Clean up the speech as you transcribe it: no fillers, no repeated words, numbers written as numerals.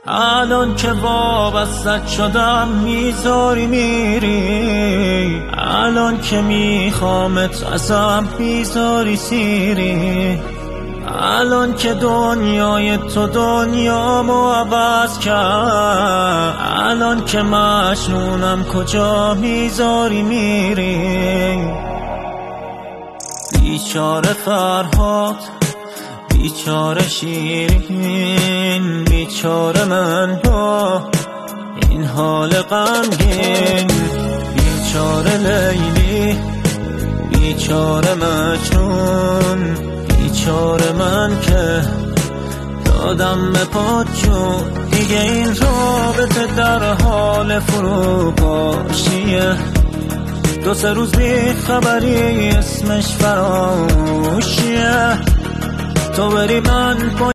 الان که وابستت شدم میذاری میری، الان که میخوامت ازم میذاری سیری، الان که دنیای تو دنیامو عوض کرد، الان که مجنونم کجا میذاری میری. بیچاره فرهاد، بیچاره شیرین، بیچاره من با این حال غمگین، بیچاره لیلی، بیچاره مجنون، بیچاره من که دادم به پات جون. دیگه این رابطه در حال فروپاشیه، دو سه روز بی خبری اسمش فراموشیه. تو بری من